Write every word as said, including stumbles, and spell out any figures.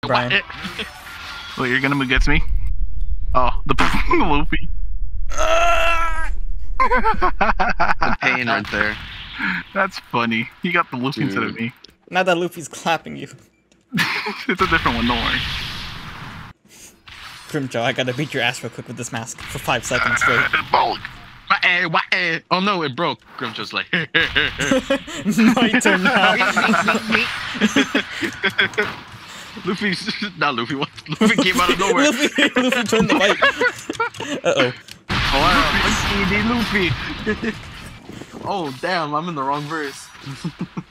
Brian. Wait, you're gonna move against me? Oh, the Luffy. The pain right there. That's funny. He got the Luffy instead of me. Now that Luffy's clapping you. It's a different one, don't worry. Grimjaw, I gotta beat your ass real quick with this mask for five seconds straight. Bulk. Oh no, it broke. Grimjaw's like, My turn now. Luffy's not Luffy. What? Luffy came out of nowhere. Luffy, Luffy turned the light. Uh oh. Oh, Luffy. Oh damn, I'm in the wrong verse.